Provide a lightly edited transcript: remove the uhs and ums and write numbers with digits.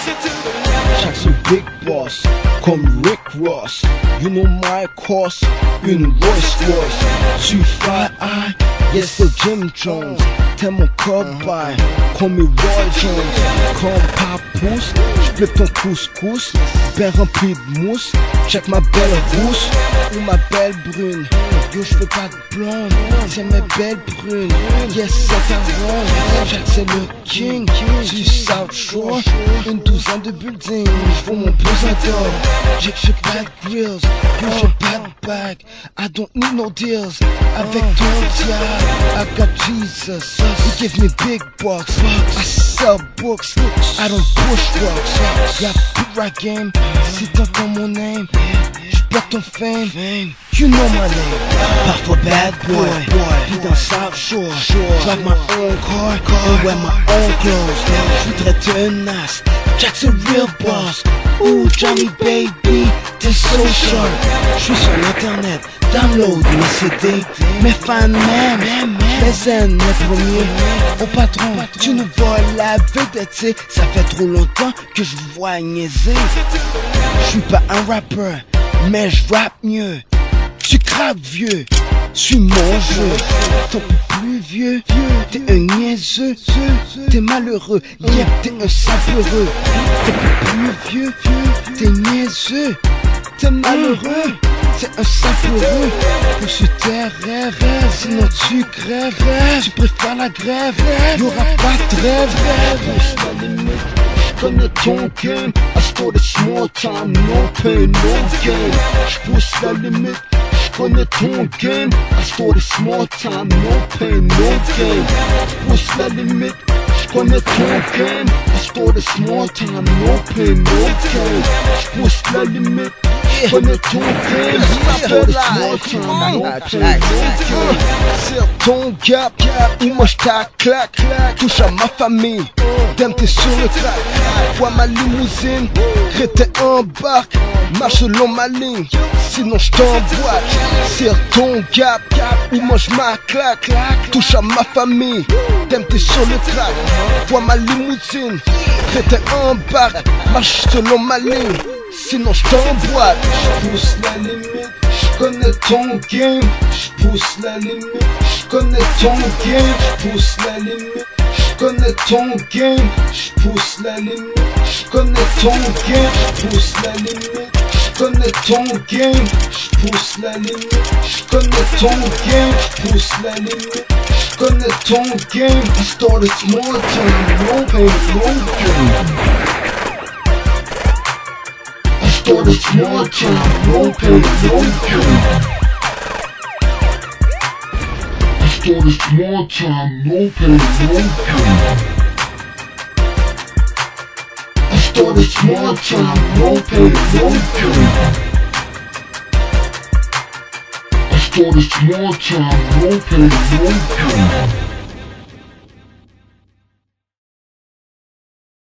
Jack's a big boss, comme Rick Ross. You know my course, une Rolls Royce. Tu fly high, yes for Jim Jones. T'es mon cobaye, comme Roy Jones. Comme Papoose, j'plais ton couscous. Ben rempli de mousse, check ma belle rousse ou ma belle brune. Yo j'veux pas de blonde, c'est mes belles brunes. Yes c'est un rond, Jack c'est le king du South Shore. Une douzaine de buildings, j'vaux mon pesant d'or. J'ai pas de grills, yo j'ai pas de bag. I don't need no deals, avec ton diable. I got Jesus, he give me big bucks. I sell books, I don't push rocks. Y'a plus de rap game, si t'entends mon name, j'perds ton fame. You know my name. Parfois bad boy, puis dans South Shore. Drive my own car and wear my own clothes. J'voudrais tenace, Jack's a real boss. Ooh Johnny baby, t'es so sharp. J'suis sur l'internet, download mes CD. Mes fans m'aiment, les aiment les premiers. Oh patron, tu nous vois la vedette, t'sais. Ça fait trop longtemps que je vous vois niaiser. J'suis pas un rappeur, mais j'rappe mieux. Tu craques vieux, suis mon jeu. T'en peux plus vieux, t'es un niaiseux. T'es malheureux, yep t'es un sapeureux. T'en peux plus vieux, t'es niaiseux. T'es malheureux, t'es un sapeureux. Poursuis tes rêves, sinon tu crèves. Tu préfères la grève, y'aura pas de trêve. J'connais ton game, I scored a small time, no pain, no gain. J'pousse la limite, j'connais ton game, I scored a small time, no pain, no gain. J'pousse la limite, j'connais ton game, I scored a small time, no pain, no gain. J'pousse la limite, j'connais ton game, I scored a small time, no pain, no gain. Serre ton gap, ou moi j't'acclaque, touche à ma famille. T'aimes t'es sur le crack, vois ma limousine, crétin embarque, marche selon ma ligne, sinon j't'emboîte. Serre ton gap, ou mange ma claque, touche à ma famille. T'aimes t'es sur le crack, vois ma limousine, crétin embarque, marche selon ma ligne, sinon j't'emboîte. J'pousse la limite, j'connais ton game, j'pousse la limite, j'connais ton game, j'pousse la limite. J'connais ton game, j'pousse la limite. J'connais ton game, j'pousse la limite. J'connais ton game, j'pousse la limite. J'connais ton game, j'pousse la limite. J'connais ton game, I started small time, no pain, no gain. I started small time, no pain, no gain. Started small time, no pain, no gain. I started small time, no pain, no gain. I started small time, no pain, no gain.